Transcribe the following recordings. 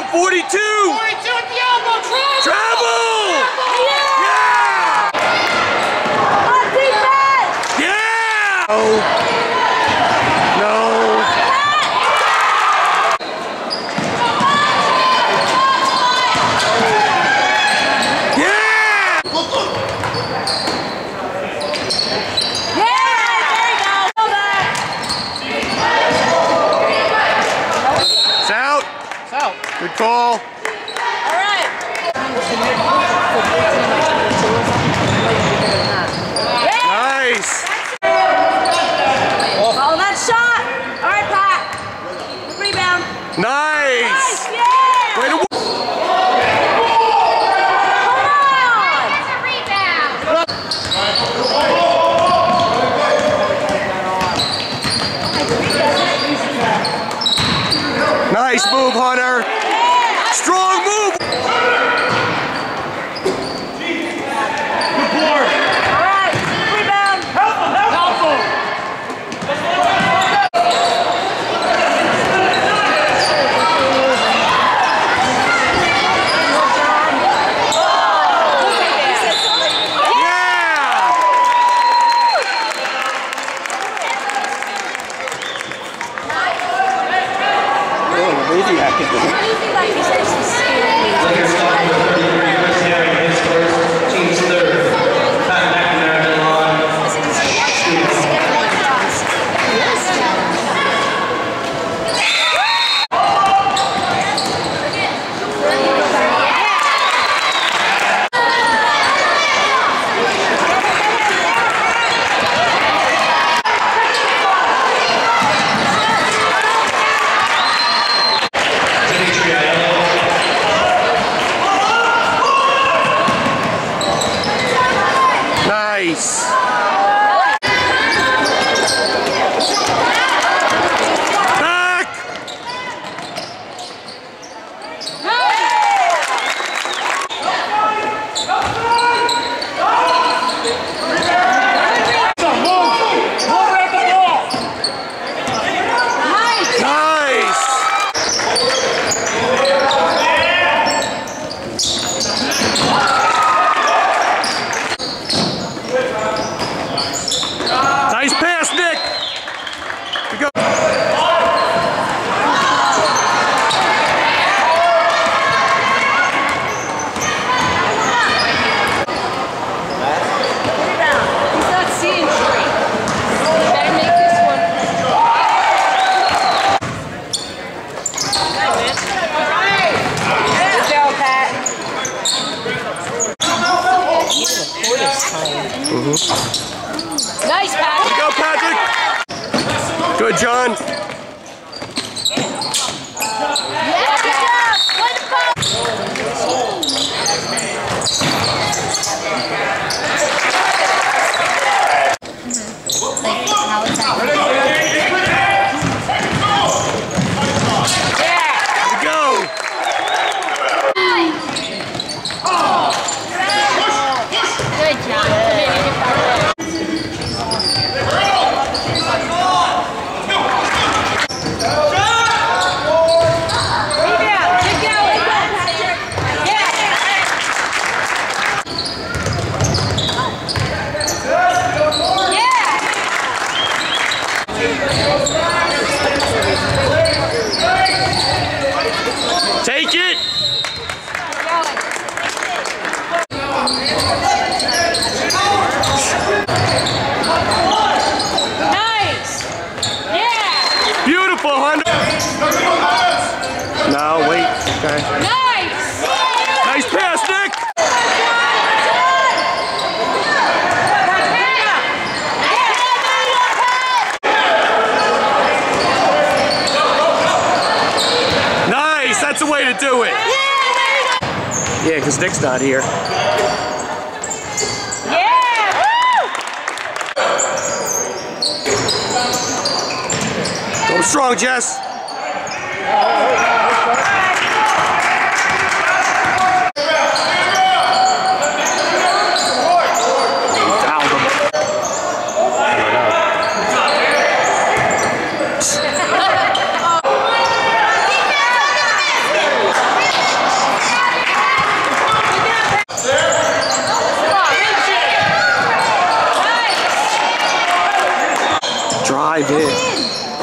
42! 42 at the elbow! Travel! Yeah! On defense! Yeah! No. Good call. All right. Nice. Follow that shot. All right, Pat. Good rebound. Nice. Yeah. Way to Nice move, Hunter. Strong move. Good board. All right, rebound. Help him, help him. What do you think I can do? What do you think like these are scary? Team's third. Pat McNamara on. Nice. Back. Nice. Nice pass, Nick. We go. He's not seeing straight. You better make this one. Good job, Pat. Nice, Patrick. Go, Patrick. Good, John. Yeah, good job. Way to go. Yeah. Go. Good job. Take it. Nice. Yeah. Beautiful, Hunter. No, wait. Okay. Nice. Nice pass, Nick. Nice. That's the way to do it. Yeah, because Nick's not here. Yeah. Go strong, Jess. Drive it.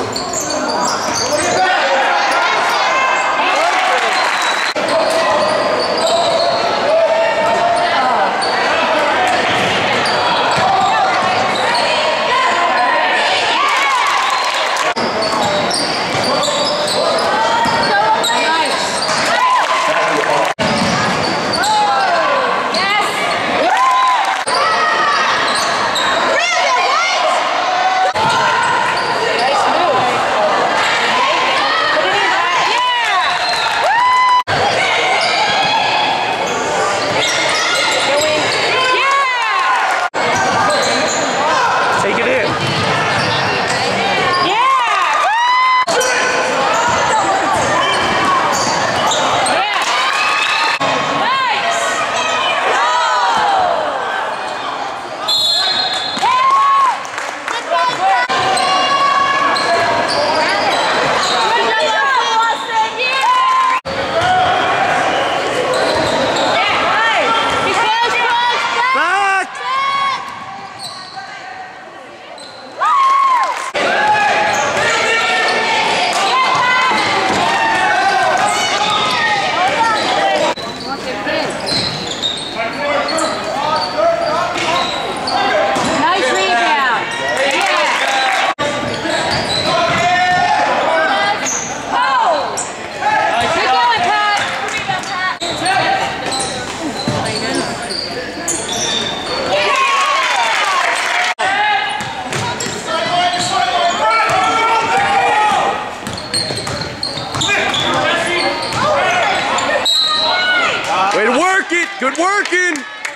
Way to work it! Good working!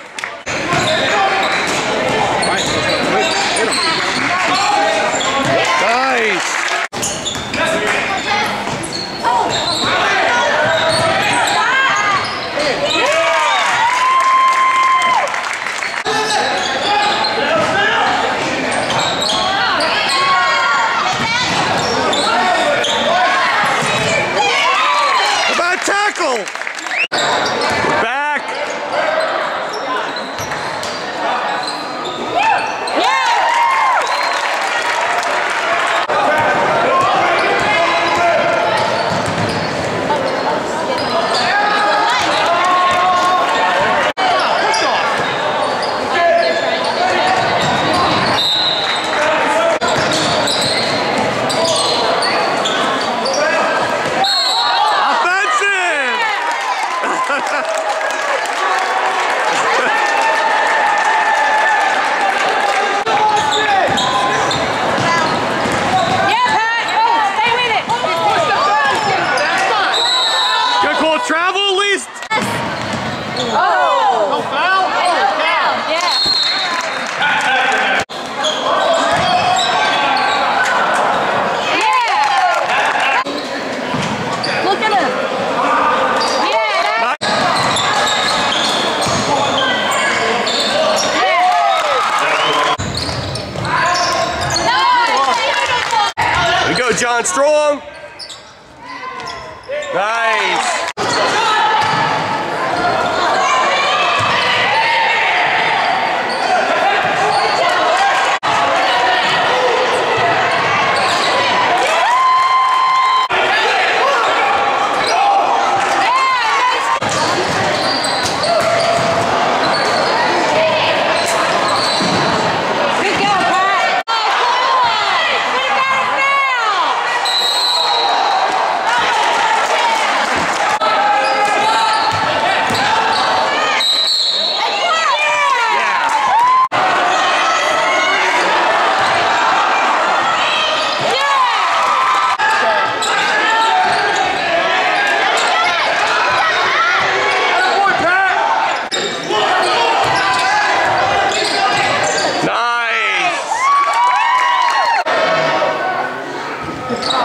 Nice! How about tackle? Back! Travel at least? Oh! No foul? Oh, foul. Yeah. Yeah! Look at him. Yeah! There you go, John Strong. Nice.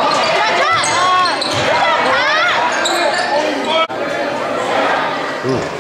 Ooh.